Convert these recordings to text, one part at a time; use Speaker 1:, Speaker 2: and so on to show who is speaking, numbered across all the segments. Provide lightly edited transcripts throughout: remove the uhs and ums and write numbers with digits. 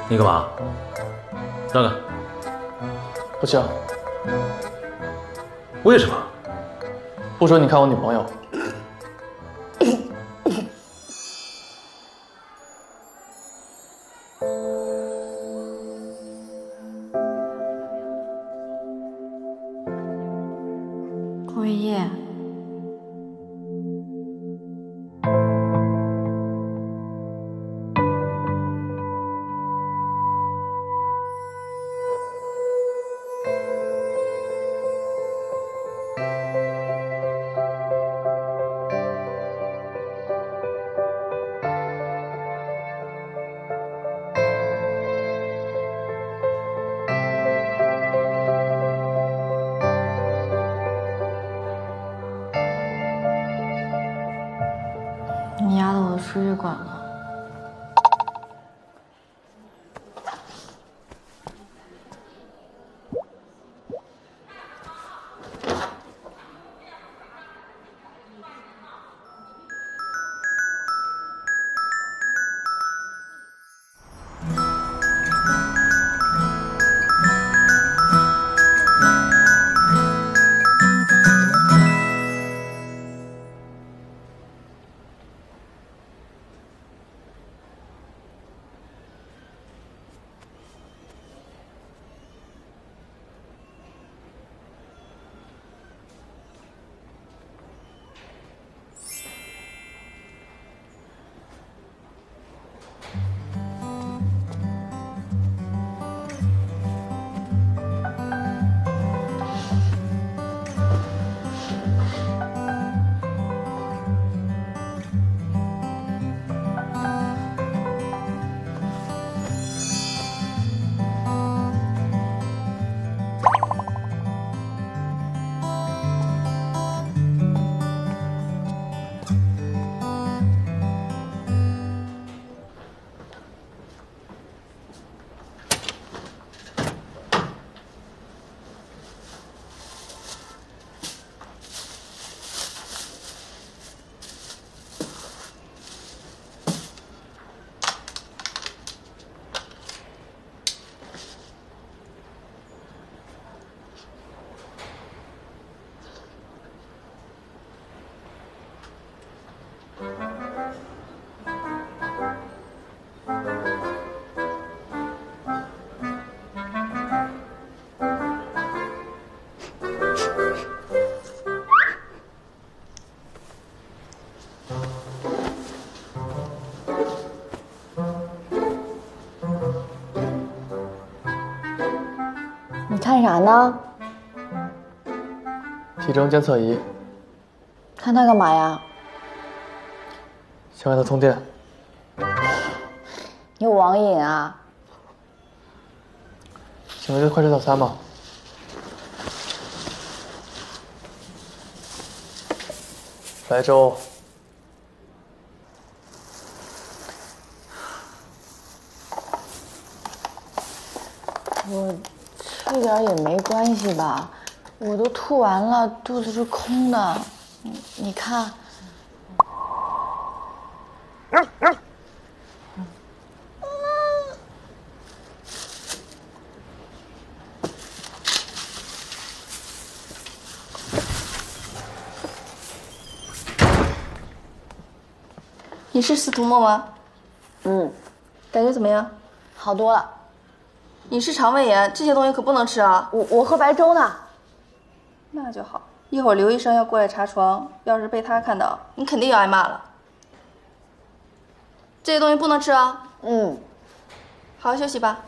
Speaker 1: 你干嘛？让开！
Speaker 2: 不行，
Speaker 1: 为什么？
Speaker 2: 不准你看我女朋友。
Speaker 3: 顾一夜。 你压到我的输液管了。
Speaker 4: 你看啥呢？
Speaker 2: 体征监测仪，
Speaker 4: 看它干嘛呀？
Speaker 2: 想让它通电。
Speaker 4: 你有网瘾啊？
Speaker 2: 请问这快吃早餐吗？来粥。
Speaker 4: 我吃点也没关系吧，我都吐完了，肚子是空的。你看，
Speaker 5: 你是司徒墨吗？感觉怎么样？
Speaker 4: 好多了。
Speaker 5: 你是肠胃炎，这些东西可不能吃啊。
Speaker 4: 我喝白粥呢。
Speaker 5: 那就好，一会儿刘医生要过来查床，要是被他看到，你肯定要挨骂了。这些东西不能吃啊。好好休息吧。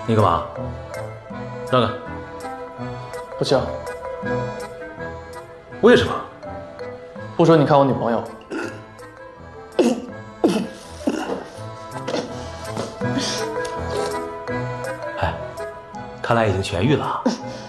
Speaker 1: 你干嘛？让开！
Speaker 2: 不行，
Speaker 1: 为什么？
Speaker 2: 不准你看我女朋友。
Speaker 1: 哎，看来已经痊愈了。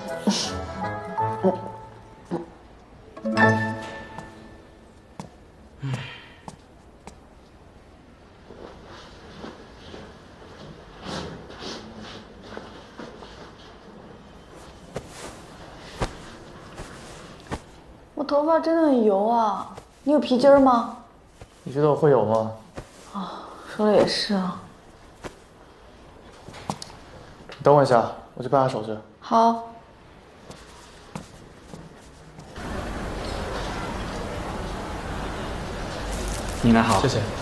Speaker 4: 我头发真的很油啊，你有皮筋儿吗？
Speaker 2: 你觉得我会有吗？
Speaker 4: 说的也是啊。
Speaker 2: 你等我一下，我去办下手续。
Speaker 4: 好。
Speaker 6: 你来好，
Speaker 2: 谢谢。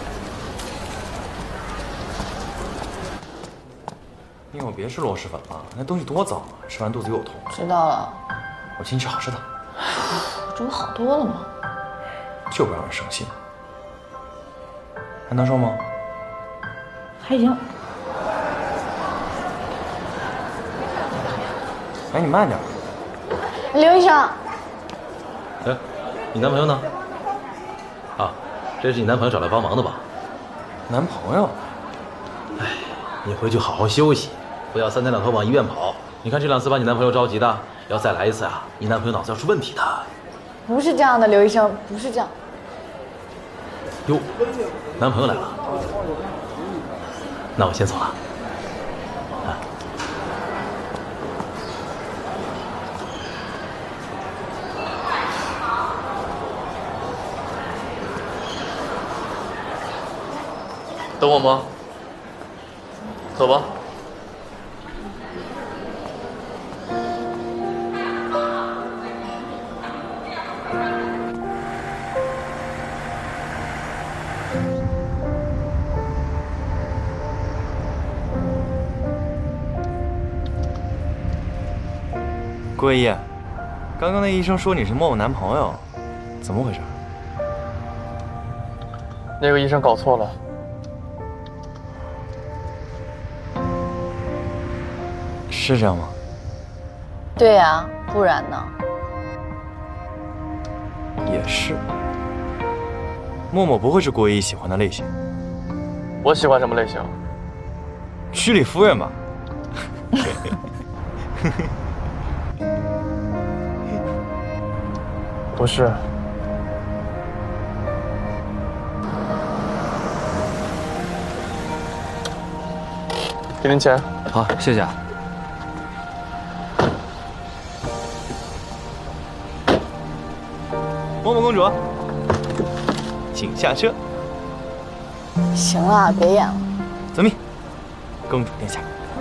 Speaker 7: 你以后别吃螺蛳粉了，那东西多脏啊！吃完肚子又痛。
Speaker 4: 知道了，
Speaker 7: 我请你吃好吃的，
Speaker 4: 这不好多了吗？
Speaker 7: 就不让人省心。还能受吗？
Speaker 4: 还行。
Speaker 7: 哎，你慢点。
Speaker 4: 刘医生，
Speaker 1: 哎，你男朋友呢？啊，这是你男朋友找来帮忙的吧？
Speaker 7: 男朋友？
Speaker 1: 哎，你回去好好休息，不要三天两头往医院跑。你看这两次把你男朋友着急的，要再来一次啊，你男朋友脑子要出问题的。
Speaker 4: 不是这样的，刘医生，不是这样。
Speaker 1: 哟，男朋友来了，那我先走了。
Speaker 2: 等我吗？走吧。
Speaker 7: 郭一，刚刚那医生说你是默默男朋友，怎么回事？
Speaker 2: 那个医生搞错了。
Speaker 7: 是这样吗？
Speaker 4: 对呀，不然呢？
Speaker 7: 也是。默默不会是郭一喜欢的类型。
Speaker 2: 我喜欢什么类型？
Speaker 7: 居里夫人吧。
Speaker 2: 不是。给您钱。
Speaker 6: 好，谢谢啊。
Speaker 7: 默默公主，请下车。
Speaker 4: 行了，别演了。
Speaker 7: 遵命，公主殿下。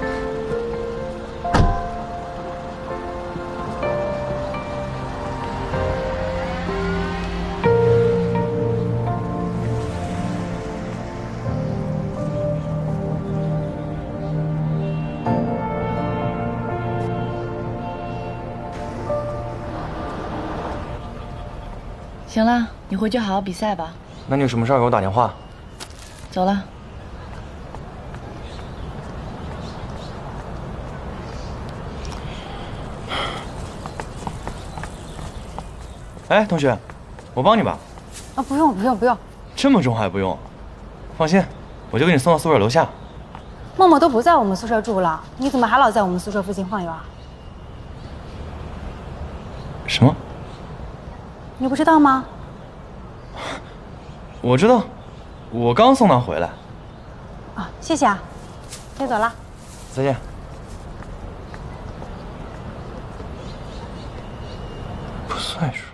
Speaker 4: 行了，你回去好好比赛吧。
Speaker 7: 那你有什么事儿给我打电话。
Speaker 4: 走了。
Speaker 7: 哎，同学，我帮你吧。
Speaker 8: 啊，不用不用不用，
Speaker 7: 这么重还不用？放心，我就给你送到宿舍楼下。
Speaker 8: 默默都不在我们宿舍住了，你怎么还老在我们宿舍附近晃悠啊？
Speaker 7: 什么？
Speaker 8: 你不知道吗？
Speaker 7: 我知道，我刚送他回来。
Speaker 8: 啊，谢谢啊，先走了。
Speaker 7: 再见。不算数。